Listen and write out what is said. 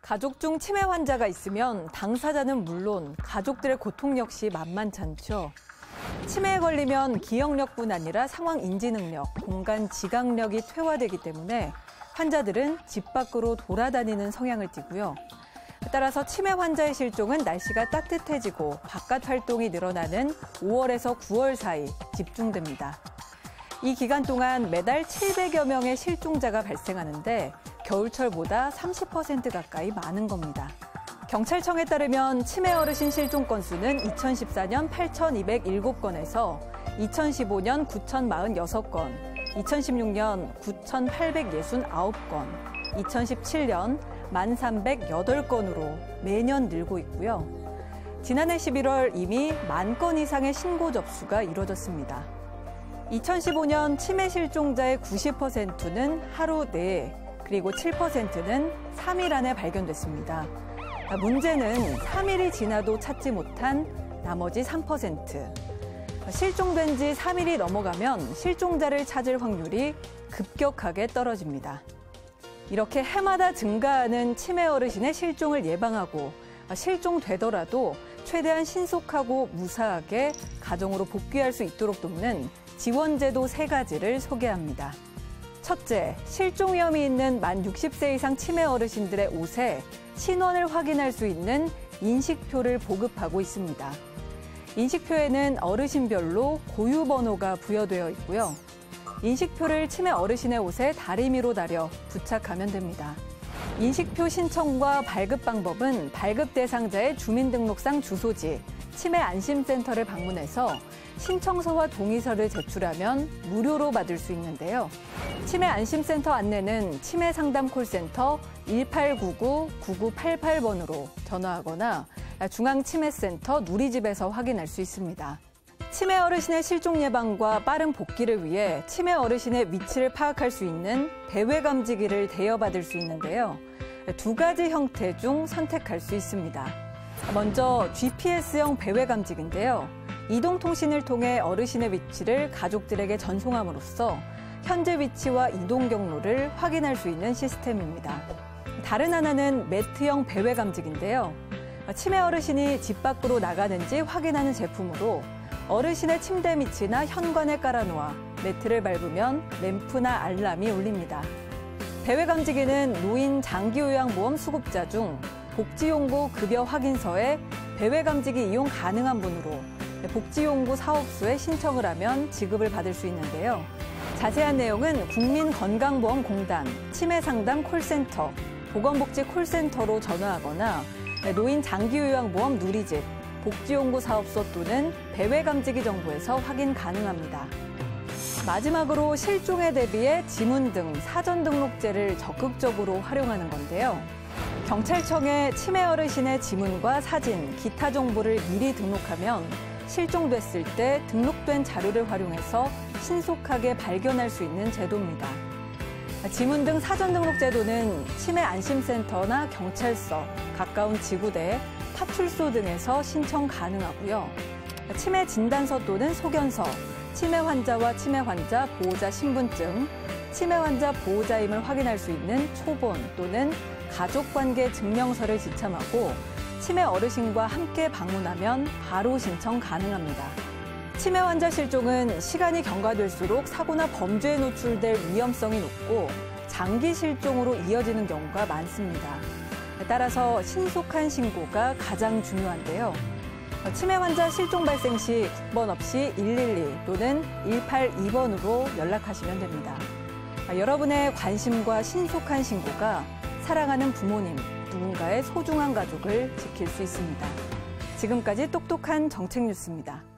가족 중 치매 환자가 있으면 당사자는 물론 가족들의 고통 역시 만만치 않죠. 치매에 걸리면 기억력뿐 아니라 상황 인지 능력, 공간 지각력이 퇴화되기 때문에 환자들은 집 밖으로 돌아다니는 성향을 띠고요. 따라서 치매 환자의 실종은 날씨가 따뜻해지고 바깥 활동이 늘어나는 5월에서 9월 사이 집중됩니다. 이 기간 동안 매달 700여 명의 실종자가 발생하는데 겨울철보다 30% 가까이 많은 겁니다. 경찰청에 따르면 치매 어르신 실종 건수는 2014년 8,207건에서 2015년 9,046건, 2016년 9,869건, 2017년 1,308건으로 매년 늘고 있고요. 지난해 11월 이미 10,000건 이상의 신고 접수가 이뤄졌습니다. 2015년 치매 실종자의 90%는 하루 내에, 그리고 7%는 3일 안에 발견됐습니다. 문제는 3일이 지나도 찾지 못한 나머지 3%. 실종된 지 3일이 넘어가면 실종자를 찾을 확률이 급격하게 떨어집니다. 이렇게 해마다 증가하는 치매 어르신의 실종을 예방하고 실종되더라도 최대한 신속하고 무사하게 가정으로 복귀할 수 있도록 돕는 지원제도 3가지를 소개합니다. 첫째, 실종 위험이 있는 만 60세 이상 치매 어르신들의 옷에 신원을 확인할 수 있는 인식표를 보급하고 있습니다. 인식표에는 어르신별로 고유 번호가 부여되어 있고요. 인식표를 치매 어르신의 옷에 다리미로 달여 부착하면 됩니다. 인식표 신청과 발급 방법은 발급 대상자의 주민등록상 주소지, 치매 안심센터를 방문해서 신청서와 동의서를 제출하면 무료로 받을 수 있는데요. 치매 안심센터 안내는 치매 상담 콜센터 1899-9988번으로 전화하거나 중앙치매센터 누리집에서 확인할 수 있습니다. 치매 어르신의 실종 예방과 빠른 복귀를 위해 치매 어르신의 위치를 파악할 수 있는 배회 감지기를 대여받을 수 있는데요. 2가지 형태 중 선택할 수 있습니다. 먼저 GPS형 배회 감지기인데요. 이동통신을 통해 어르신의 위치를 가족들에게 전송함으로써 현재 위치와 이동 경로를 확인할 수 있는 시스템입니다. 다른 하나는 매트형 배회 감지기인데요. 치매 어르신이 집 밖으로 나가는지 확인하는 제품으로 어르신의 침대 밑이나 현관에 깔아놓아 매트를 밟으면 램프나 알람이 울립니다. 배회 감지기는 노인 장기요양보험 수급자 중 복지용구 급여 확인서에 배회 감지기 이용 가능한 분으로 복지용구 사업소에 신청을 하면 지급을 받을 수 있는데요. 자세한 내용은 국민건강보험공단, 치매상담 콜센터, 보건복지 콜센터로 전화하거나 노인 장기요양보험 누리집, 복지용구 사업소 또는 배회 감지기 정보에서 확인 가능합니다. 마지막으로 실종에 대비해 지문 등 사전 등록제를 적극적으로 활용하는 건데요. 경찰청에 치매 어르신의 지문과 사진, 기타 정보를 미리 등록하면 실종됐을 때 등록된 자료를 활용해서 신속하게 발견할 수 있는 제도입니다. 지문 등 사전 등록 제도는 치매 안심센터나 경찰서, 가까운 지구대, 파출소 등에서 신청 가능하고요. 치매 진단서 또는 소견서, 치매 환자와 치매 환자 보호자 신분증, 치매 환자 보호자임을 확인할 수 있는 초본 또는 가족관계 증명서를 지참하고 치매 어르신과 함께 방문하면 바로 신청 가능합니다. 치매 환자 실종은 시간이 경과될수록 사고나 범죄에 노출될 위험성이 높고 장기 실종으로 이어지는 경우가 많습니다. 따라서 신속한 신고가 가장 중요한데요. 치매 환자 실종 발생 시 국번 없이 112 또는 182번으로 연락하시면 됩니다. 여러분의 관심과 신속한 신고가 사랑하는 부모님, 누군가의 소중한 가족을 지킬 수 있습니다. 지금까지 똑똑한 정책 뉴스입니다.